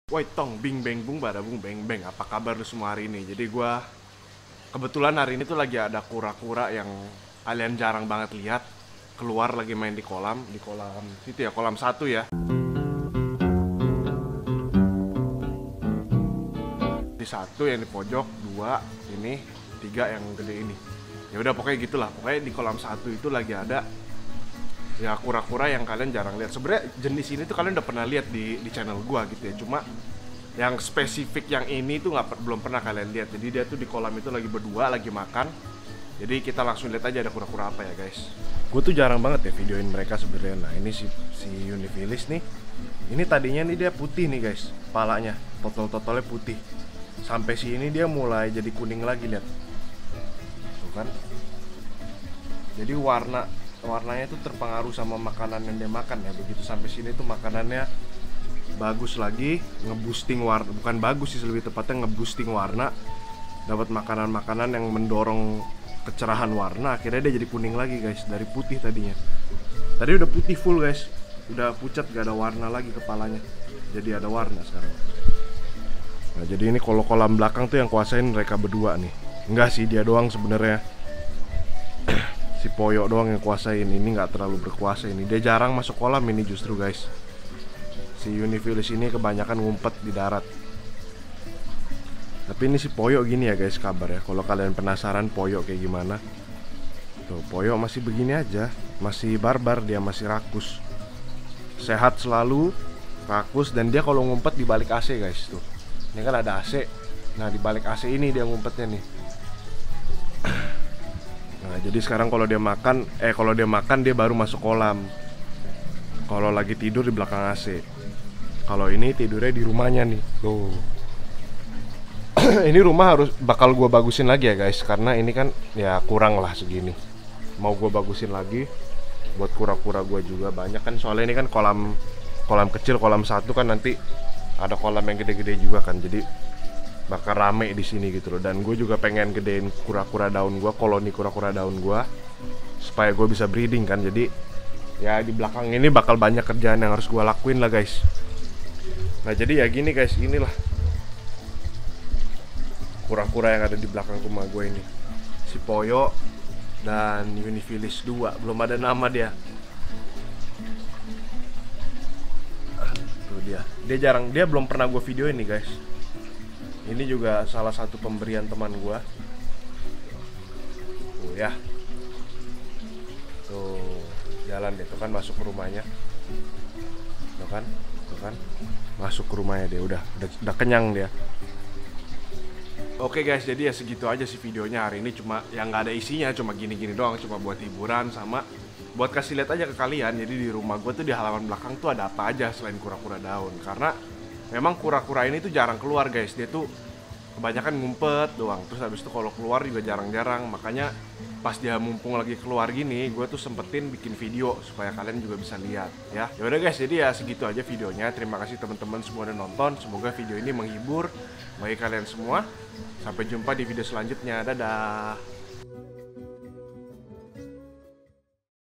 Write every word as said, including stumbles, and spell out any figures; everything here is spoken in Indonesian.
Woi tong, bing beng bung bada bung beng beng. Apa kabar lu semua hari ini? Jadi gua kebetulan hari ini tuh lagi ada kura-kura yang kalian jarang banget lihat keluar lagi main di kolam, di kolam situ ya, kolam satu ya. Di satu yang di pojok, dua ini, tiga yang gede ini. Ya udah pokoknya gitulah. Pokoknya di kolam satu itu lagi ada ya kura-kura yang kalian jarang lihat. Sebenarnya jenis ini tuh kalian udah pernah lihat di di channel gua gitu ya. Cuma yang spesifik yang ini tuh nggak belum pernah kalian lihat. Jadi dia tuh di kolam itu lagi berdua, lagi makan. Jadi kita langsung lihat aja ada kura-kura apa ya guys. Gue tuh jarang banget ya videoin mereka sebenarnya. Nah ini si si Unifilis nih. Ini tadinya nih dia putih nih guys, palanya, totol-totolnya putih. Sampai sini dia mulai jadi kuning lagi, lihat. Tuh kan. Jadi warna warnanya tuh terpengaruh sama makanan yang dia makan ya. Begitu sampai sini tuh makanannya bagus lagi, ngeboosting warna, bukan bagus sih lebih tepatnya ngeboosting warna. Dapat makanan-makanan yang mendorong kecerahan warna, akhirnya dia jadi kuning lagi guys, dari putih tadinya. Tadi udah putih full guys, udah pucat gak ada warna lagi kepalanya. Jadi ada warna sekarang. Nah jadi ini kalau kolam belakang tuh yang kuasain mereka berdua nih. Enggak sih, dia doang sebenarnya. Si Poyo doang yang kuasain, ini nggak terlalu berkuasa ini. Dia jarang masuk kolam ini justru guys. Si Unifilis ini kebanyakan ngumpet di darat. Tapi ini si Poyo gini ya guys kabar ya. Kalau kalian penasaran Poyo kayak gimana, tuh Poyo masih begini aja, masih barbar, dia masih rakus. Sehat selalu, rakus, dan dia kalau ngumpet di balik A C guys tuh. Ini kan ada A C. Nah di balik A C ini dia ngumpetnya nih. Nah, jadi sekarang kalau dia makan, eh kalau dia makan dia baru masuk kolam. Kalau lagi tidur di belakang A C. Kalau ini tidurnya di rumahnya nih. Tuh. Ini rumah harus bakal gua bagusin lagi ya guys, karena ini kan ya kurang lah segini. Mau gua bagusin lagi buat kura-kura gua juga banyak kan, soalnya ini kan kolam kolam kecil, kolam satu kan nanti ada kolam yang gede-gede juga kan. Jadi bakal rame di sini gitu loh. Dan gue juga pengen gedein kura-kura daun gue, koloni kura-kura daun gue, supaya gue bisa breeding kan. Jadi ya di belakang ini bakal banyak kerjaan yang harus gue lakuin lah guys. Nah jadi ya gini guys, inilah kura-kura yang ada di belakang rumah gue ini. Si Poyo dan Unifilis dua, belum ada nama dia. Tuh dia, dia jarang, dia belum pernah gue videoin nih guys. Ini juga salah satu pemberian teman gua. Tuh ya. Tuh, jalan deh, tuh kan masuk ke rumahnya. Tuh kan? Tuh kan? Masuk ke rumahnya dia, udah udah, udah kenyang dia. Oke guys, jadi ya segitu aja sih videonya hari ini, cuma yang nggak ada isinya, cuma gini-gini doang, cuma buat hiburan sama buat kasih lihat aja ke kalian. Jadi di rumah gua tuh di halaman belakang tuh ada apa aja selain kura-kura daun. Karena memang kura-kura ini tuh jarang keluar guys, dia tuh kebanyakan ngumpet doang. Terus habis itu kalau keluar juga jarang-jarang. Makanya pas dia mumpung lagi keluar gini, gue tuh sempetin bikin video supaya kalian juga bisa lihat ya. Ya udah guys, jadi ya segitu aja videonya. Terima kasih teman-teman semua udah nonton. Semoga video ini menghibur bagi kalian semua. Sampai jumpa di video selanjutnya. Dadah.